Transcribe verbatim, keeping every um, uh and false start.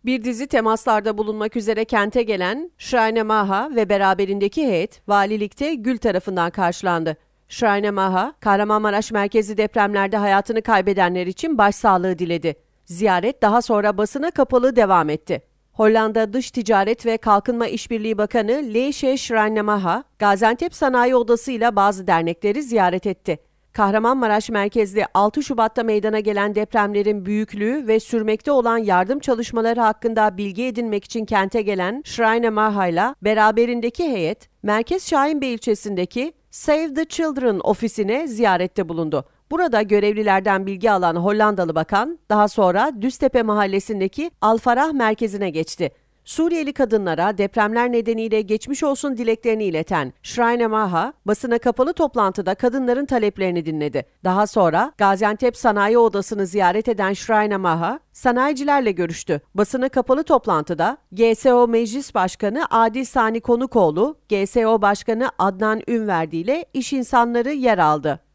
Bir dizi temaslarda bulunmak üzere kente gelen Şirine Maha ve beraberindeki heyet valilikte Gül tarafından karşılandı. Şirine Maha, Kahramanmaraş merkezi depremlerde hayatını kaybedenler için başsağlığı diledi. Ziyaret daha sonra basına kapalı devam etti. Hollanda Dış Ticaret ve Kalkınma İşbirliği Bakanı Leesche Schrijnemaha, Maha, Gaziantep Sanayi Odası ile bazı dernekleri ziyaret etti. Kahramanmaraş merkezli altı Şubat'ta meydana gelen depremlerin büyüklüğü ve sürmekte olan yardım çalışmaları hakkında bilgi edinmek için kente gelen Schrijnemaha ile beraberindeki heyet, Merkez Şahinbey ilçesindeki Save the Children ofisine ziyarette bulundu. Burada görevlilerden bilgi alan Hollandalı bakan, daha sonra Düztepe mahallesindeki Al-Farah merkezine geçti. Suriyeli kadınlara depremler nedeniyle geçmiş olsun dileklerini ileten Schrijnemaha, basına kapalı toplantıda kadınların taleplerini dinledi. Daha sonra Gaziantep Sanayi Odası'nı ziyaret eden Schrijnemaha, sanayicilerle görüştü. Basına kapalı toplantıda G S O Meclis Başkanı Adil Sani Konukoğlu, G S O Başkanı Adnan Ünverdi ile iş insanları yer aldı.